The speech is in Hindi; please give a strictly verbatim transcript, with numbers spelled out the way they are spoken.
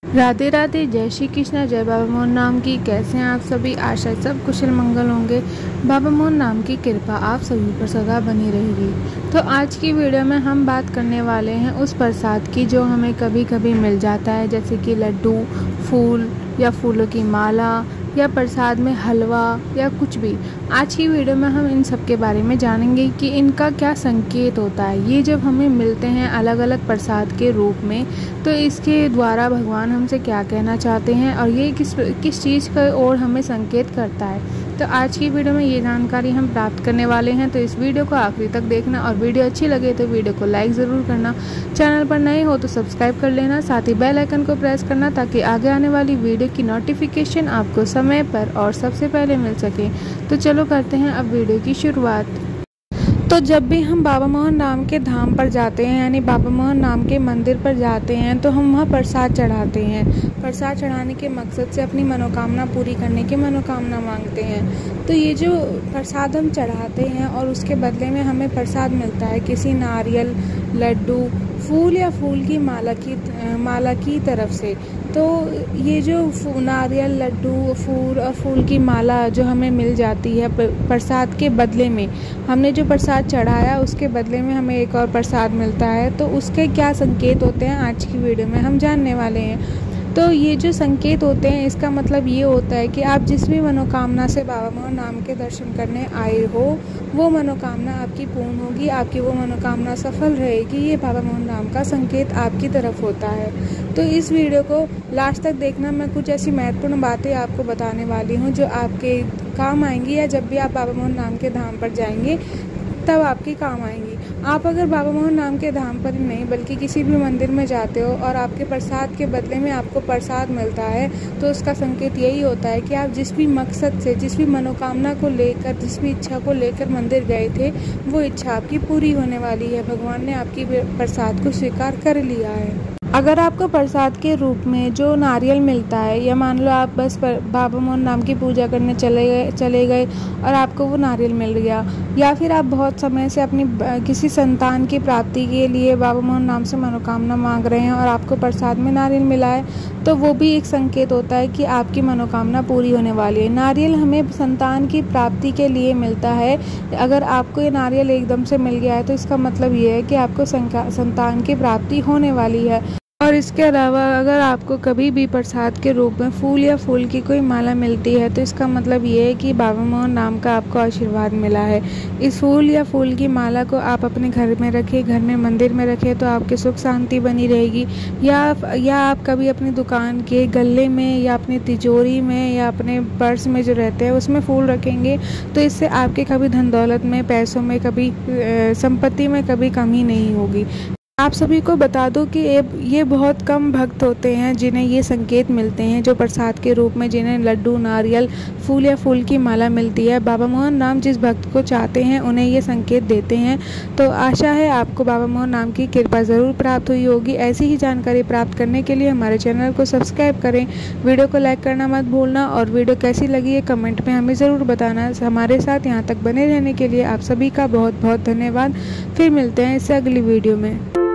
राधे राधे, जय श्री कृष्णा, जय बाबा मोहन नाम की। कैसे हैं आप सभी? आशा है सब कुशल मंगल होंगे। बाबा मोहन नाम की कृपा आप सभी पर सदा बनी रहेगी। तो आज की वीडियो में हम बात करने वाले हैं उस प्रसाद की जो हमें कभी कभी मिल जाता है, जैसे कि लड्डू, फूल या फूलों की माला या प्रसाद में हलवा या कुछ भी। आज की वीडियो में हम इन सब के बारे में जानेंगे कि इनका क्या संकेत होता है। ये जब हमें मिलते हैं अलग अलग प्रसाद के रूप में, तो इसके द्वारा भगवान हमसे क्या कहना चाहते हैं और ये किस किस चीज़ का ओर हमें संकेत करता है। तो आज की वीडियो में ये जानकारी हम प्राप्त करने वाले हैं। तो इस वीडियो को आखिरी तक देखना और वीडियो अच्छी लगे तो वीडियो को लाइक ज़रूर करना। चैनल पर नए हो तो सब्सक्राइब कर लेना, साथ ही बेल आइकन को प्रेस करना ताकि आगे आने वाली वीडियो की नोटिफिकेशन आपको समय पर और सबसे पहले मिल सके। तो चलो करते हैं अब वीडियो की शुरुआत। तो जब भी हम बाबा मोहन नाम के धाम पर जाते हैं, यानी बाबा मोहन नाम के मंदिर पर जाते हैं, तो हम वहाँ प्रसाद चढ़ाते हैं। प्रसाद चढ़ाने के मकसद से अपनी मनोकामना पूरी करने की मनोकामना मांगते हैं। तो ये जो प्रसाद हम चढ़ाते हैं और उसके बदले में हमें प्रसाद मिलता है किसी नारियल, लड्डू, फूल या फूल की माला की माला की तरफ से। तो ये जो नारियल, लड्डू, फूल और फूल की माला जो हमें मिल जाती है प्रसाद के बदले में, हमने जो प्रसाद चढ़ाया उसके बदले में हमें एक और प्रसाद मिलता है। तो उसके क्या संकेत होते हैं आज की वीडियो में हम जानने वाले हैं। तो ये जो संकेत होते हैं इसका मतलब ये होता है कि आप जिस भी मनोकामना से बाबा मोहन नाम के दर्शन करने आए हो, वो मनोकामना आपकी पूर्ण होगी, आपकी वो मनोकामना सफल रहेगी। ये बाबा मोहन नाम का संकेत आपकी तरफ होता है। तो इस वीडियो को लास्ट तक देखना। मैं कुछ ऐसी महत्वपूर्ण बातें आपको बताने वाली हूँ जो आपके काम आएंगी, या जब भी आप बाबा मोहन नाम के धाम पर जाएंगे तब आपके काम आएंगी। आप अगर बाबा मोहन नाम के धाम पर ही नहीं बल्कि किसी भी मंदिर में जाते हो और आपके प्रसाद के बदले में आपको प्रसाद मिलता है, तो उसका संकेत यही होता है कि आप जिस भी मकसद से, जिस भी मनोकामना को लेकर, जिस भी इच्छा को लेकर मंदिर गए थे, वो इच्छा आपकी पूरी होने वाली है। भगवान ने आपकी प्रसाद को स्वीकार कर लिया है। अगर आपको प्रसाद के रूप में जो नारियल मिलता है, या मान लो आप बस बाबा मोहन नाम की पूजा करने चले गए चले गए और आपको वो नारियल मिल गया, या फिर आप बहुत समय से अपनी किसी संतान की प्राप्ति के लिए बाबा मोहन नाम से मनोकामना मांग रहे हैं और आपको प्रसाद में नारियल मिला है, तो वो भी एक संकेत होता है कि आपकी मनोकामना पूरी होने वाली है। नारियल हमें संतान की प्राप्ति के लिए मिलता है। अगर आपको ये नारियल एकदम से मिल गया है तो इसका मतलब ये है कि आपको संतान की प्राप्ति होने वाली है। और इसके अलावा अगर आपको कभी भी प्रसाद के रूप में फूल या फूल की कोई माला मिलती है, तो इसका मतलब ये है कि बाबा मोहन नाम का आपको आशीर्वाद मिला है। इस फूल या फूल की माला को आप अपने घर में रखें, घर में मंदिर में रखें, तो आपकी सुख शांति बनी रहेगी। या या आप कभी अपनी दुकान के गले में या अपनी तिजोरी में या अपने पर्स में जो रहते हैं उसमें फूल रखेंगे, तो इससे आपके कभी धन दौलत में, पैसों में, कभी संपत्ति में कभी कमी नहीं होगी। आप सभी को बता दूं कि ये बहुत कम भक्त होते हैं जिन्हें ये संकेत मिलते हैं, जो प्रसाद के रूप में जिन्हें लड्डू, नारियल, फूल या फूल की माला मिलती है। बाबा मोहन नाम जिस भक्त को चाहते हैं उन्हें ये संकेत देते हैं। तो आशा है आपको बाबा मोहन नाम की कृपा ज़रूर प्राप्त हुई होगी। ऐसी ही जानकारी प्राप्त करने के लिए हमारे चैनल को सब्सक्राइब करें, वीडियो को लाइक करना मत भूलना, और वीडियो कैसी लगी है कमेंट में हमें ज़रूर बताना। हमारे साथ यहाँ तक बने रहने के लिए आप सभी का बहुत बहुत धन्यवाद। फिर मिलते हैं इससे अगली वीडियो में।